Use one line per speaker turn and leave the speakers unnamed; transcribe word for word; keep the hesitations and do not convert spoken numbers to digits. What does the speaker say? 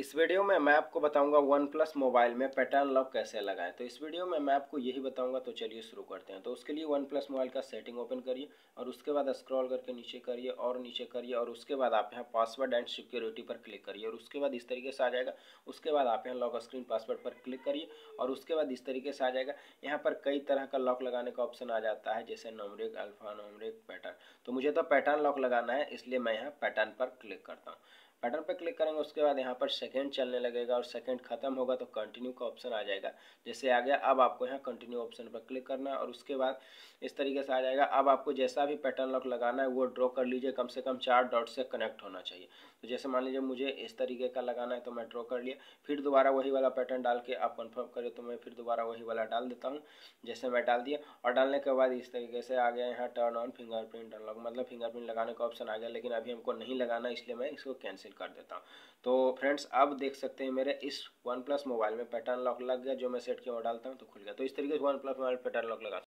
इस वीडियो में मैं आपको बताऊंगा वन प्लस मोबाइल में पैटर्न लॉक कैसे लगाएं। तो इस वीडियो में मैं आपको यही बताऊंगा। तो चलिए शुरू करते हैं। तो उसके लिए वन प्लस मोबाइल का सेटिंग ओपन करिए और उसके बाद स्क्रॉल करके नीचे करिए और नीचे करिए और उसके बाद आप यहाँ पासवर्ड एंड सिक्योरिटी पर क्लिक करिए और उसके बाद इस तरीके से आ जाएगा। उसके बाद आप यहाँ लॉक स्क्रीन पासवर्ड पर क्लिक करिए और उसके बाद इस तरीके से आ जाएगा। यहाँ पर कई तरह का लॉक लगाने का ऑप्शन आ जाता है, जैसे न्यूमेरिक, अल्फा न्यूमेरिक, पैटर्न। तो मुझे तो पैटर्न लॉक लगाना है, इसलिए मैं यहाँ पैटर्न पर क्लिक करता हूँ। पैटर्न पर क्लिक करेंगे, उसके बाद यहाँ पर सेकंड चलने लगेगा और सेकंड खत्म होगा तो कंटिन्यू का ऑप्शन आ जाएगा। जैसे आ गया, अब आपको यहाँ कंटिन्यू ऑप्शन पर क्लिक करना है और उसके बाद इस तरीके से आ जाएगा। अब आपको जैसा भी पैटर्न लॉक लगाना है वो ड्रॉ कर लीजिए, कम से कम चार डॉट से कनेक्ट होना चाहिए। तो जैसे मान लीजिए मुझे इस तरीके का लगाना है तो मैं ड्रॉ कर लिया, फिर दोबारा वही वाला पैटर्न डाल के आप कंफर्म करें तो मैं फिर दोबारा वही वाला डाल देता हूँ। जैसे मैं डाल दिया और डालने के बाद इस तरीके से आ गया यहाँ टर्न ऑन फिंगरप्रिंट अनलॉक, मतलब फिंगरप्रिंट लगाने का ऑप्शन आ गया, लेकिन अभी हमको नहीं लगाना, इसलिए मैं इसको कैंसिल कर देता हूँ। तो फ्रेंड्स, अब देख सकते हैं मेरे इस वन प्लस मोबाइल में पैटर्न लॉक लग गया। जो मैं सेट किया वो डालता हूँ तो खुल गया। तो इस तरीके से OnePlus mobile pattern lock लगा